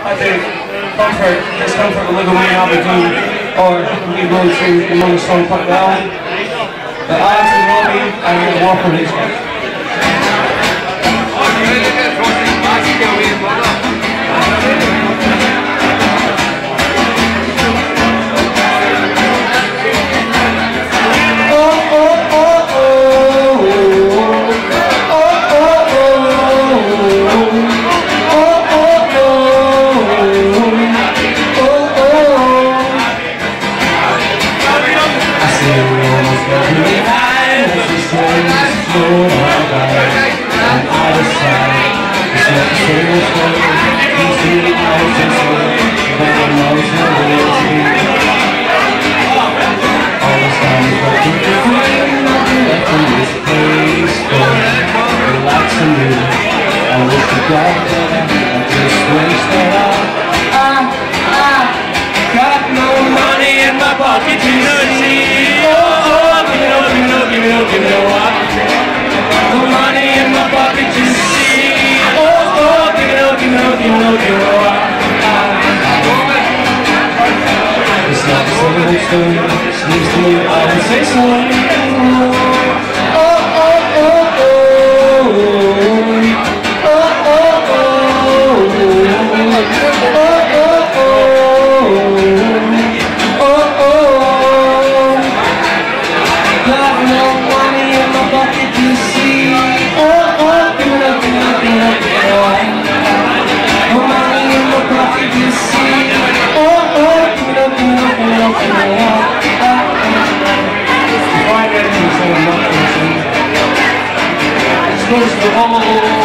I think discomfort to live away in Aberdeen, or we go to the Money Song quite well. The odds and Robbie, I will walk on these guys. Seems to me I would say so. Oh, oh, oh, oh. Oh, oh, oh. Oh, oh, oh. Oh, oh. Got no money in my pocket, you see. Oh, oh, give it up, give it up, give it up, give it up. No money in my pocket, you see. Oh, oh, give it up, give it up, give it up, give it up. Goes to the